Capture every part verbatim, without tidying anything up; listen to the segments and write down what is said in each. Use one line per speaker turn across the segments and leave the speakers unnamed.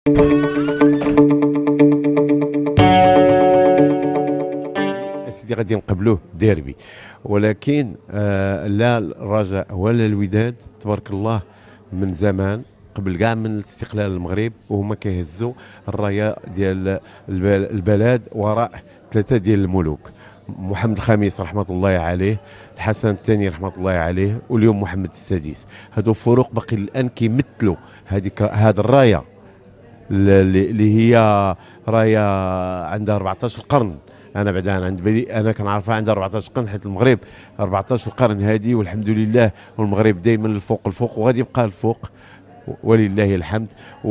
سيدي غادي نقبلوه ديربي، ولكن آه لا الرجاء ولا الوداد تبارك الله من زمان قبل كاع من استقلال المغرب وهما كيهزوا الرايه ديال البلد وراء ثلاثه ديال الملوك، محمد الخامس رحمه الله عليه، الحسن الثاني رحمه الله عليه، واليوم محمد السادس. هادو فروق باقي الان كيمثلوا هذيك هذه الرايه اللي هي رايه عندها أربعطاش قرن. انا بعدا انا عند بالي انا كنعرفها عندها أربعطاش قرن، حيت المغرب أربعطاش قرن هذه والحمد لله، والمغرب دائما الفوق الفوق وغادي يبقى الفوق ولله الحمد.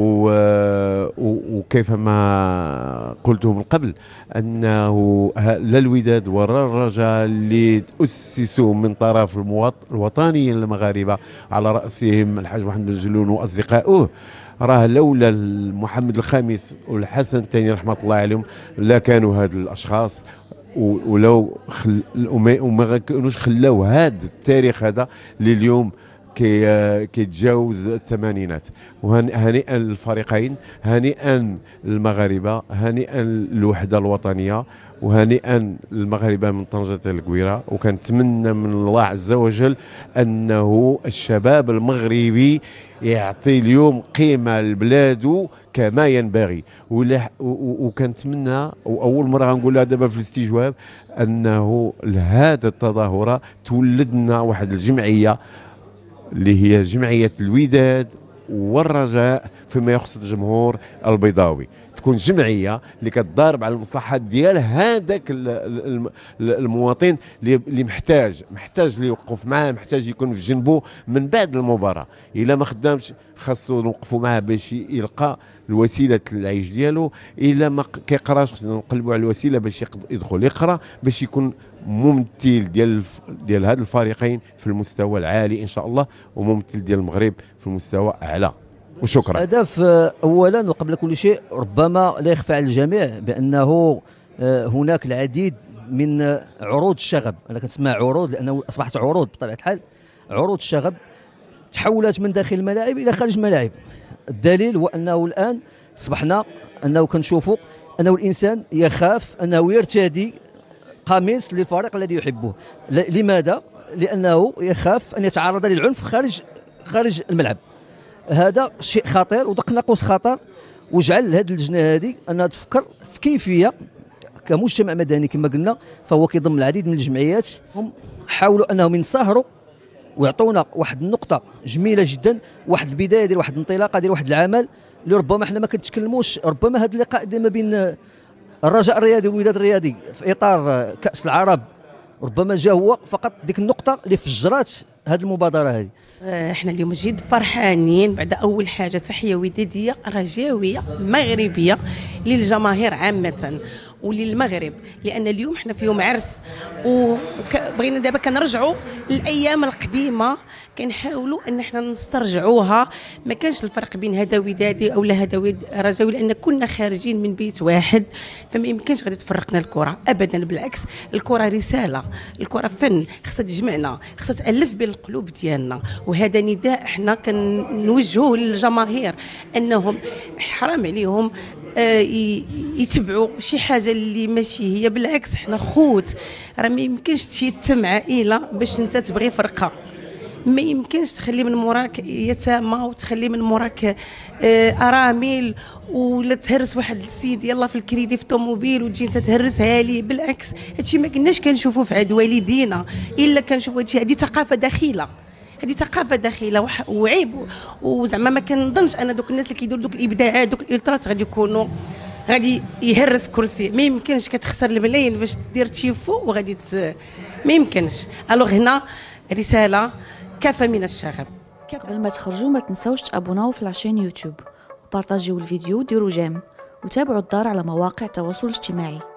وكيف ما قلته من قبل انه لا الوداد ولا الرجاء اللي تاسسوا من طرف الوطنيين المغاربه على راسهم الحاج محمد بن جلون واصدقائه، راه لولا محمد الخامس والحسن الثاني رحمه الله عليهم لا كانوا هاد الاشخاص، ولو خل وما كانوش خلاو هذا التاريخ هذا اللي اليوم كي كيتجاوز الثمانينات. وهنيئا للفريقين، هنيئا للمغاربه، هنيئا للوحده الوطنيه، وهنيئا للمغاربه من طنجة القويره. وكنتمنى من الله عز وجل انه الشباب المغربي يعطي اليوم قيمه لبلاده كما ينبغي. وكنتمنى واول مره غنقولها دابا في الاستجواب انه لهذا التظاهره تولدنا واحد الجمعيه اللي هي جمعيه الوداد والرجاء فيما يخص الجمهور البيضاوي، تكون جمعيه اللي كتضارب على المصلحات ديال هذاك المواطن اللي محتاج محتاج اللي يوقف معاه، محتاج يكون في جنبه من بعد المباراه. الا ما خدامش خاصو نوقفوا معاه باش يلقى الوسيله العيش ديالو، الا ما كيقراش خصنا نقلبوا على الوسيله باش يدخل يقرا، باش يكون ممثل ديال ديال هاد الفريقين في المستوى العالي ان شاء الله، وممثل ديال المغرب في المستوى اعلى. وشكرا.
هدف اولا وقبل كل شيء ربما لا يخفى على الجميع بانه هناك العديد من عروض الشغب، انا كنسمع عروض لانه اصبحت عروض بطبيعه الحال، عروض الشغب تحولت من داخل الملاعب الى خارج الملاعب. الدليل هو انه الان اصبحنا انه كنشوفوا انه الانسان يخاف انه يرتدي قميص للفريق الذي يحبه. لماذا؟ لانه يخاف ان يتعرض للعنف خارج خارج الملعب. هذا شيء خطير ودق ناقوس خطر، وجعل هذه اللجنه هذه انها تفكر في كيفيه كمجتمع مدني كما قلنا، فهو كيضم العديد من الجمعيات. هم حاولوا انهم ينصهروا ويعطونا واحد النقطه جميله جدا، واحد البدايه ديال واحد الانطلاقه ديال واحد العمل اللي ربما احنا ما كنتكلموش. ربما هذا اللقاء ديما بين الرجاء الرياضي والوداد الرياضي في اطار كاس العرب ربما جا هو فقط ديك النقطه اللي فجرات هذه المبادره هذه.
احنا اليوم جد فرحانين بعد اول حاجه تحيه وداديه رجاويه مغربيه للجماهير عامه وللمغرب، لان اليوم احنا في يوم عرس، وبغينا دابا كنرجعوا للايام القديمه، كنحاولوا ان احنا نسترجعوها. ما كانش الفرق بين هذا ودادي او لا هذا رجاوي، لان كنا خارجين من بيت واحد، فما يمكنش غادي تفرقنا الكره ابدا. بالعكس، الكره رساله، الكره فن، خصها تجمعنا، خصها تالف بين القلوب ديالنا. وهذا نداء احنا كنوجهوه للجماهير انهم حرام عليهم آه يتبعوا شي حاجه اللي ماشي هي. بالعكس احنا خوت، راه ما يمكنش تيتم عائله باش انت تبغي فرقه، ما يمكنش تخلي من موراك يتامى وتخلي من موراك آه ارامل، ولا تهرس واحد السيد يلا في الكريدي في الطوموبيل وتجي انت تهرسها ليه. بالعكس هادشي ما كناش كنشوفوه في عهد والدينا، الا كنشوفوا هادشي. هذه ثقافه داخله، هذه ثقافه داخله وعيب. وزعما ما كنظنش انا دوك الناس اللي كيديروا دوك الابداعات دوك الالترات غادي يكونوا غادي يهرس كرسي. ما يمكنش، كتخسر الملايين باش دير تشيفو وغادي ت... ما يمكنش. الوغ هنا رساله كافه من الشغب.
قبل ما تخرجوا ما تنساوش تابوناو في لاشين يوتيوب وبارطاجيو الفيديو وديروا جيم، وتابعوا الدار على مواقع التواصل الاجتماعي.